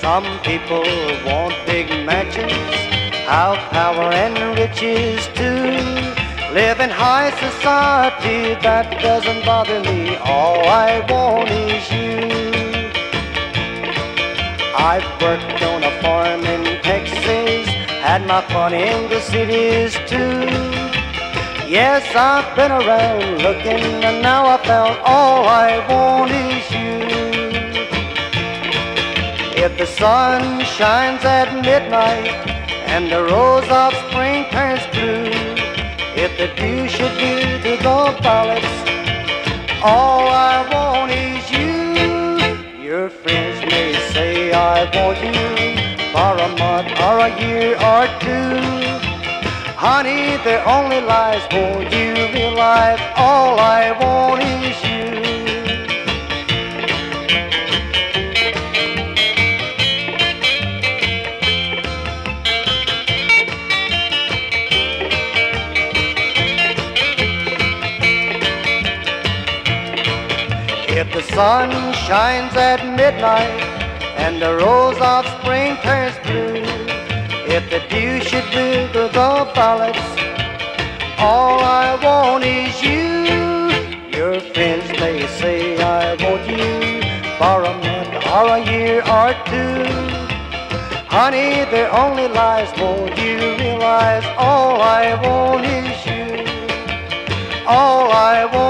Some people want big mansions, have power and riches too. Live in high society, that doesn't bother me. All I want is you. I've worked on a farm in Texas, had my fun in the cities too. Yes, I've been around looking, and now I found all I want is you. If the sun shines at midnight and the rose of spring turns blue, if the dew should be to the violets, all I want is you. Your friends may say I want you for a month or a year or two. Honey, there only lies, won't you realize all I want is you. If the sun shines at midnight and the rose of spring turns blue, if the dew should wither the violets, all I want is you. Your friends may say I want you for a month or a year or two. Honey, there only lies, won't you realize all I want is you. All I want